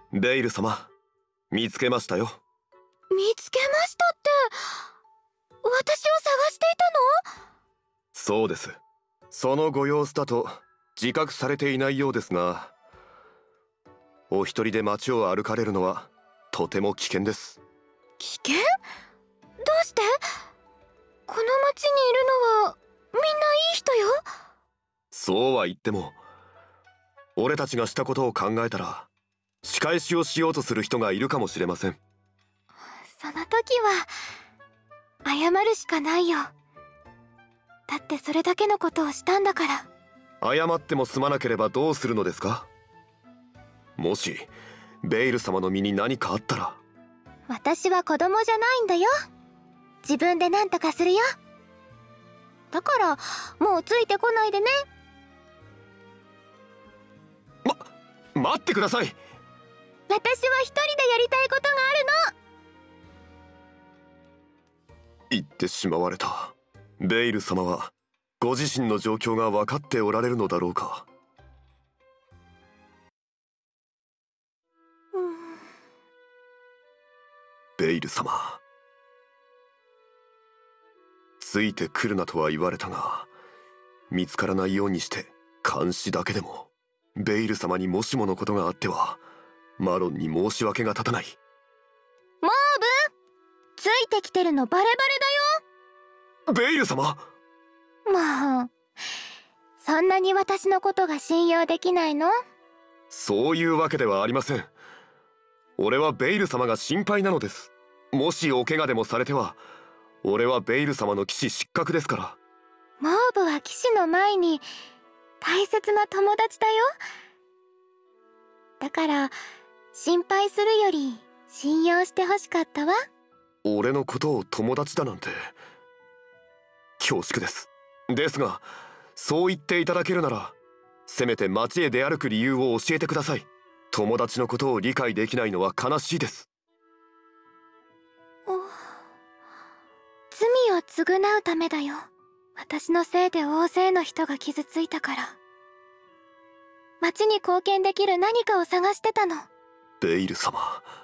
ベイル様、見つけましたよ。 見つけましたって、私を探していたの？ そうです。そのご様子だと自覚されていないようですが、お一人で街を歩かれるのはとても危険です。 危険？どうして？この町にいるのはみんないい人よ。 そうは言っても、俺たちがしたことを考えたら仕返しをしようとする人がいるかもしれません。 その時は謝るしかないよ。だってそれだけのことをしたんだから。 謝っても済まなければどうするのですか？もしベイル様の身に何かあったら。 私は子供じゃないんだよ。自分で何とかするよ。だからもうついてこないでね。 待ってください。 私は一人でやりたいことがあるの。 言ってしまわれた。ベイル様はご自身の状況が分かっておられるのだろうか。ベイル様、ついてくるなとは言われたが、見つからないようにして監視だけでも。ベイル様にもしものことがあってはマロンに申し訳が立たない。 モーブ、ついてきてるのバレバレだよ。 ベイル様、 もうそんなに私のことが信用できないの？ そういうわけではありません。俺はベイル様が心配なのです。もしお怪我でもされては、俺はベイル様の騎士失格ですから。 モーブは騎士の前に大切な友達だよ。だから心配するより信用してほしかったわ。 俺のことを友達だなんて恐縮です。ですが、そう言っていただけるなら、せめて街へ出歩く理由を教えてください。友達のことを理解できないのは悲しいです。 罪を償うためだよ。私のせいで大勢の人が傷ついたから。町に貢献できる何かを探してたの。 ベイル様、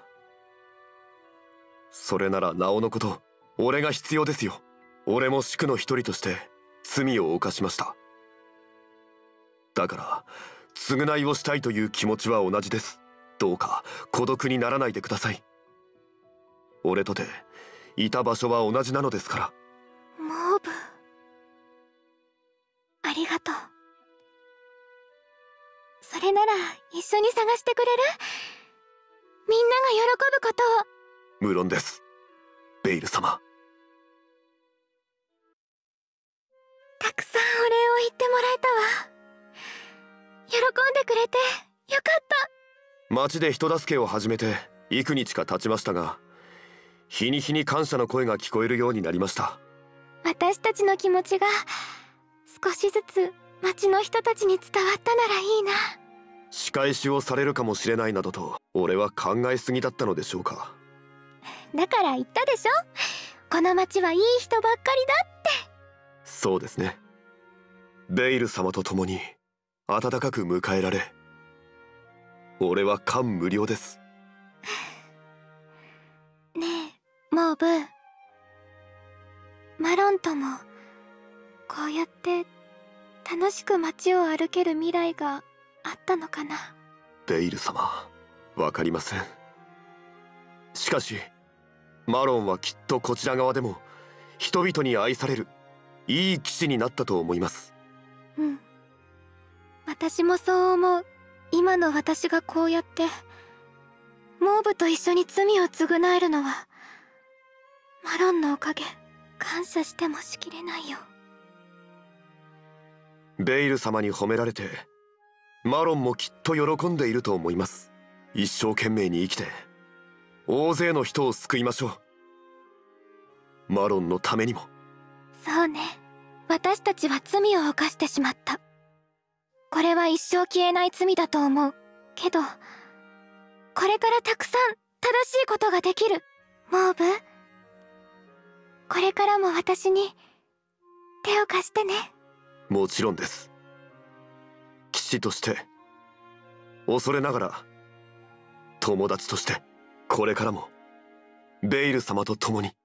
それならなおのこと、俺が必要ですよ。俺も宿の一人として罪を犯しました。だから償いをしたいという気持ちは同じです。どうか孤独にならないでください。俺とていた場所は同じなのですから。 モーブ、ありがとう。それなら一緒に探してくれる？みんなが喜ぶことを。 無論です、ベイル様。 たくさんお礼を言ってもらえたわ。喜んでくれてよかった。 町で人助けを始めて幾日か経ちましたが、日に日に感謝の声が聞こえるようになりました。 私たちの気持ちが少しずつ町の人たちに伝わったならいいな。 仕返しをされるかもしれないなどと俺は考えすぎだったのでしょうか。 だから言ったでしょ、この町はいい人ばっかりだって。 そうですね。ベイル様と共に温かく迎えられ、俺は感無量です。 ねえモーブ、マロンともこうやって楽しく街を歩ける未来があったのかな。 ベイル様、わかりません。しかしマロンはきっとこちら側でも人々に愛されるいい騎士になったと思います。 うん、私もそう思う。今の私がこうやってモーブと一緒に罪を償えるのはマロンのおかげ。感謝してもしきれないよ。 ベイル様に褒められてマロンもきっと喜んでいると思います。一生懸命に生きて大勢の人を救いましょう。マロンのためにも。 そうね、私たちは罪を犯してしまった。これは一生消えない罪だと思うけど、これからたくさん正しいことができる。モーブ、これからも私に手を貸してね。 もちろんです。騎士として恐れながら友達としてこれからもベイル様と共に